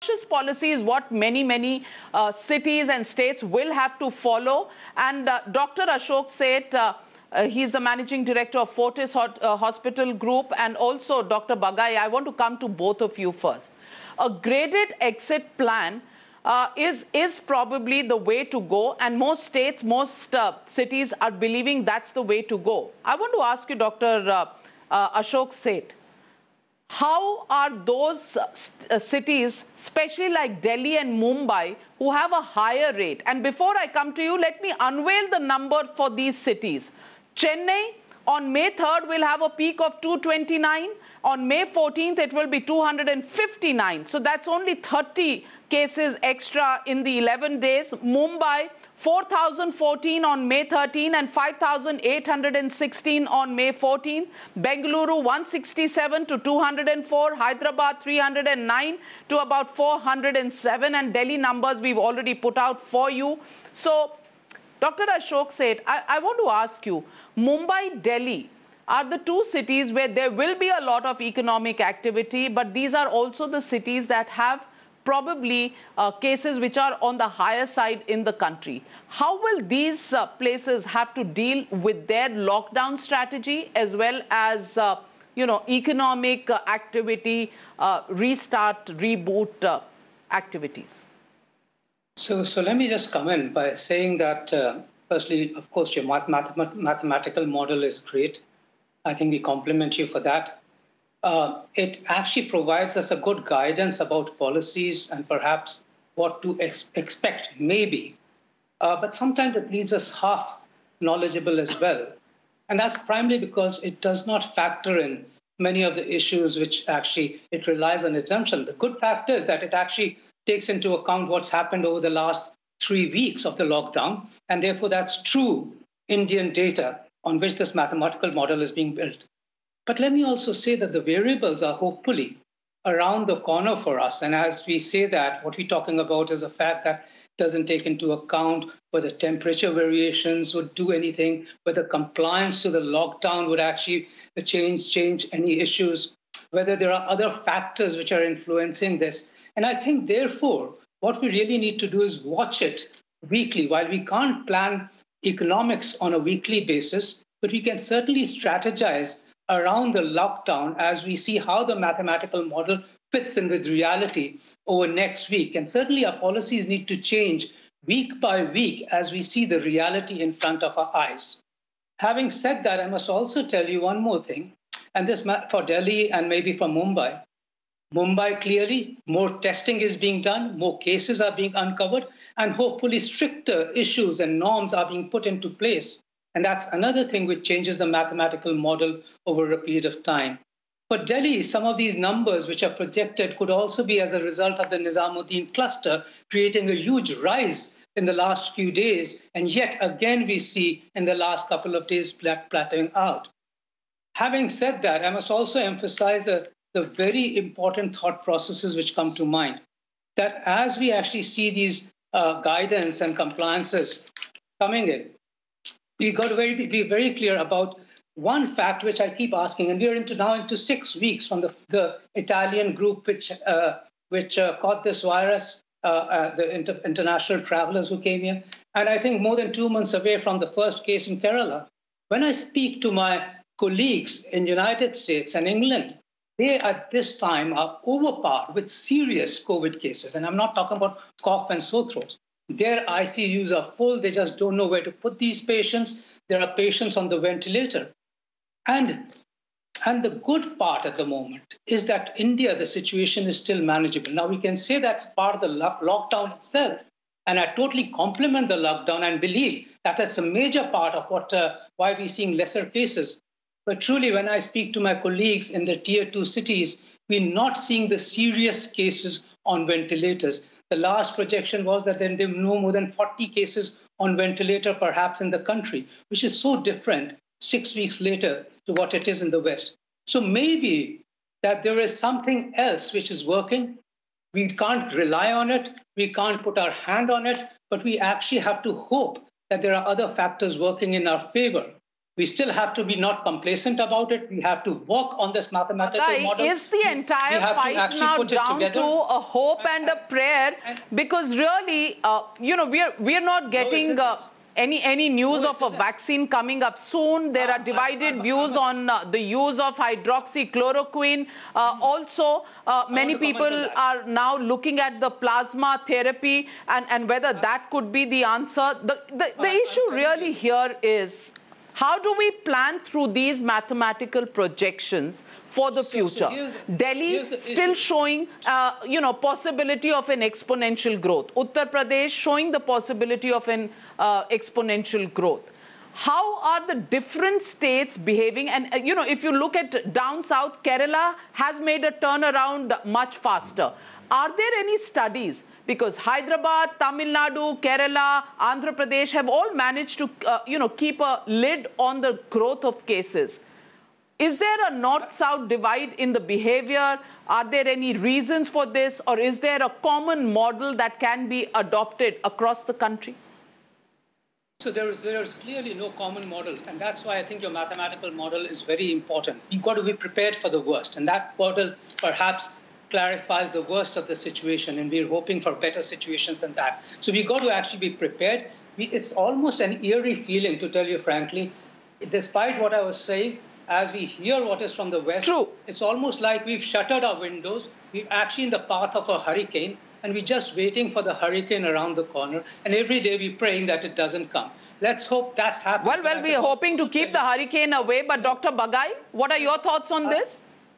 policy is what many cities and states will have to follow. And Dr. Ashok Seth, he's the managing director of Fortis Hospital Group, and also Dr. Bagai. I want to come to both of you first. A graded exit plan is probably the way to go, and most states, most cities are believing that's the way to go. I want to ask you, Dr. Ashok Seth, how are those cities, especially like Delhi and Mumbai, who have a higher rate? And before I come to you, let me unveil the number for these cities. Chennai, on May 3rd, will have a peak of 229. On May 14th, it will be 259. So that's only 30 cases extra in the 11 days. Mumbai, 4,014 on May 13 and 5,816 on May 14. Bengaluru, 167 to 204. Hyderabad, 309 to about 407. And Delhi numbers we've already put out for you. So, Dr. Ashok Seth, I want to ask you, Mumbai, Delhi are the two cities where there will be a lot of economic activity, but these are also the cities that have probably cases which are on the higher side in the country. How will these places have to deal with their lockdown strategy as well as, economic activity, restart, reboot activities? So let me just come in by saying that, firstly, of course, your mathematical model is great. I think we compliment you for that. It actually provides us a good guidance about policies and perhaps what to expect, maybe. But sometimes it leaves us half knowledgeable as well. And that's primarily because it does not factor in many of the issues which actually it relies on assumption. The good fact is that it actually takes into account what's happened over the last 3 weeks of the lockdown. And therefore, that's true Indian data on which this mathematical model is being built. But let me also say that the variables are hopefully around the corner for us. And as we say that, what we're talking about is the fact that it doesn't take into account whether temperature variations would do anything, whether compliance to the lockdown would actually change any issues, whether there are other factors which are influencing this. And I think, therefore, what we really need to do is watch it weekly. While we can't plan economics on a weekly basis, but we can certainly strategize around the lockdown as we see how the mathematical model fits in with reality over next week. And certainly our policies need to change week by week as we see the reality in front of our eyes. Having said that, I must also tell you one more thing, and this for Delhi and maybe for Mumbai. Mumbai, clearly, more testing is being done, more cases are being uncovered, and hopefully stricter issues and norms are being put into place. And that's another thing which changes the mathematical model over a period of time. For Delhi, some of these numbers which are projected could also be as a result of the Nizamuddin cluster creating a huge rise in the last few days. And yet again, we see in the last couple of days plateauing out. Having said that, I must also emphasize the very important thought processes which come to mind. That as we actually see these guidance and compliances coming in, we got to be very clear about one fact which I keep asking, and we are now into 6 weeks from the Italian group which caught this virus, the international travelers who came here, and I think more than 2 months away from the first case in Kerala. When I speak to my colleagues in the United States and England, they at this time are overpowered with serious COVID cases, and I'm not talking about cough and sore throats. Their ICUs are full. They just don't know where to put these patients. There are patients on the ventilator. And the good part at the moment is that India, the situation is still manageable. Now, we can say that's part of the lockdown itself. And I totally compliment the lockdown and believe that is a major part of why we're seeing lesser cases. But truly, when I speak to my colleagues in the tier 2 cities, we're not seeing the serious cases on ventilators. The last projection was that there were no more than 40 cases on ventilator, perhaps in the country, which is so different 6 weeks later to what it is in the West. So maybe that there is something else which is working. We can't rely on it. We can't put our hand on it, but we actually have to hope that there are other factors working in our favor. We still have to be not complacent about it. We have to work on this mathematical model. Is the entire fight now down to a hope and a prayer? Because really, we are not getting any news of a vaccine coming up soon. There are divided views on the use of hydroxychloroquine. Also, many people are now looking at the plasma therapy and whether that could be the answer. The issue really here is, how do we plan through these mathematical projections for the future? Delhi still showing, possibility of an exponential growth. Uttar Pradesh showing the possibility of an exponential growth. How are the different states behaving? And, if you look at down south, Kerala has made a turnaround much faster. Are there any studies? Because Hyderabad, Tamil Nadu, Kerala, Andhra Pradesh have all managed to, keep a lid on the growth of cases. Is there a north-south divide in the behavior? Are there any reasons for this? Or is there a common model that can be adopted across the country? So there's clearly no common model. And that's why I think your mathematical model is very important. You've got to be prepared for the worst. And that model perhaps clarifies the worst of the situation, and we're hoping for better situations than that. So we've got to actually be prepared. It's almost an eerie feeling, to tell you frankly, despite what I was saying, as we hear what is from the west. True. It's almost like we've shuttered our windows. We're actually in the path of a hurricane, and we're just waiting for the hurricane around the corner. And every day we're praying that it doesn't come. Let's hope that happens. Well, we're hoping to keep the hurricane away. But Dr. Bagai, what are your thoughts on this?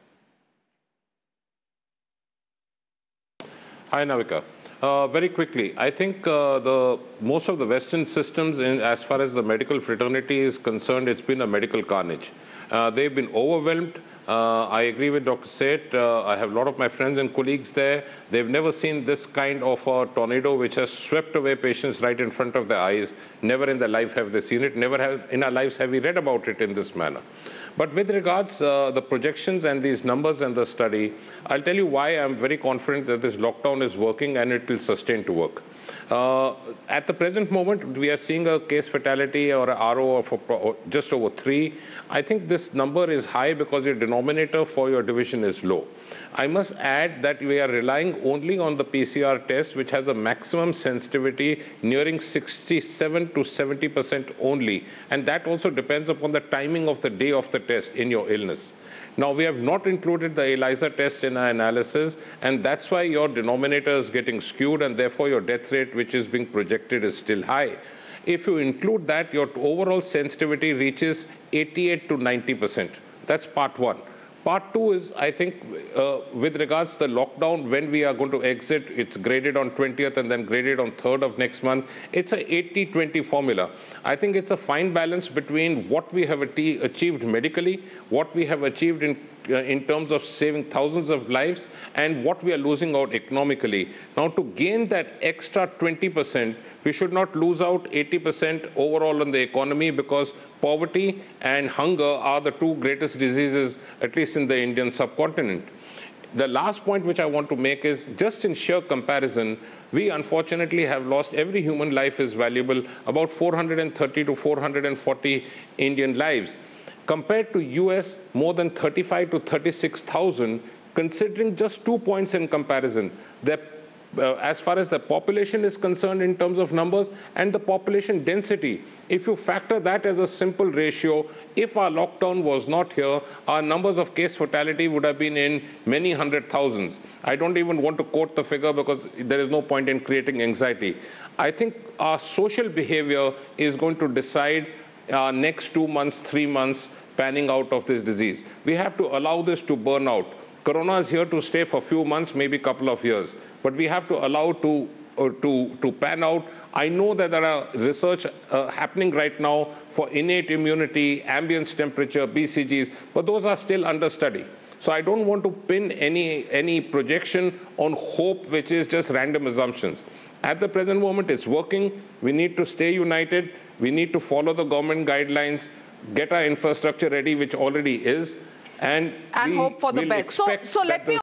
Hi, Navika. Very quickly, I think most of the Western systems, as far as the medical fraternity is concerned, it's been a medical carnage. They've been overwhelmed. I agree with Dr. Seth. I have a lot of my friends and colleagues there. They've never seen this kind of a tornado which has swept away patients right in front of their eyes. Never in their life have they seen it. Never in our lives have we read about it in this manner. But with regards the projections and these numbers and the study, I'll tell you why I'm very confident that this lockdown is working and it will sustain to work. At the present moment, we are seeing a case fatality or a RO of just over 3. I think this number is high because your denominator for your division is low. I must add that we are relying only on the PCR test, which has a maximum sensitivity nearing 67 to 70% only. And that also depends upon the timing of the day of the test in your illness. Now, we have not included the ELISA test in our analysis, and that's why your denominator is getting skewed, and therefore your death rate, which is being projected, is still high. If you include that, your overall sensitivity reaches 88 to 90%. That's part one. Part two is, I think, with regards to the lockdown, when we are going to exit, it's graded on 20th and then graded on 3rd of next month. It's a 80-20 formula. I think it's a fine balance between what we have achieved medically, what we have achieved in terms of saving thousands of lives, and what we are losing out economically. Now, to gain that extra 20%, we should not lose out 80% overall on the economy, because poverty and hunger are the two greatest diseases, at least in the Indian subcontinent. The last point which I want to make is, just in sheer comparison, we unfortunately have lost, every human life is valuable, about 430 to 440 Indian lives. Compared to US, more than 35 to 36,000, considering just 2 points in comparison. As far as the population is concerned in terms of numbers and the population density, if you factor that as a simple ratio, if our lockdown was not here, our numbers of case fatality would have been in many hundred thousands. I don't even want to quote the figure because there is no point in creating anxiety. I think our social behavior is going to decide our next 2 months, 3 months panning out of this disease. We have to allow this to burn out. Corona is here to stay for a few months, maybe a couple of years. But we have to allow to pan out. I know that there are research happening right now for innate immunity, ambient temperature, BCGs, but those are still under study. So I don't want to pin any projection on hope, which is just random assumptions. At the present moment, it's working. We need to stay united. We need to follow the government guidelines, get our infrastructure ready, which already is, and hope for the best. So let me